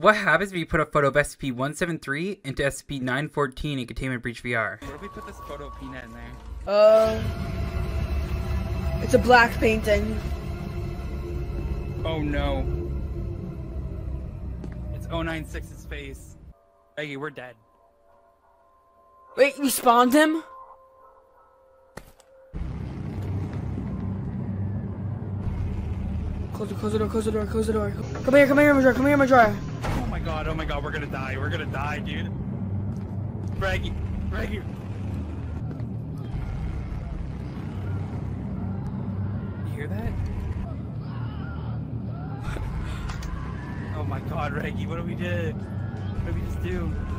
What happens if you put a photo of SCP-173 into SCP-914 in Containment Breach VR? Where do we put this photo of Peanut in there? It's a black painting. Oh no. It's 096's face. Reggie, we're dead. Wait, we spawned him? Close the door, close the door, close the door. Come here, Majora. Oh my god, we're gonna die, dude. Reggie. You hear that? Oh my god, Reggie, what do we do? What did we just do?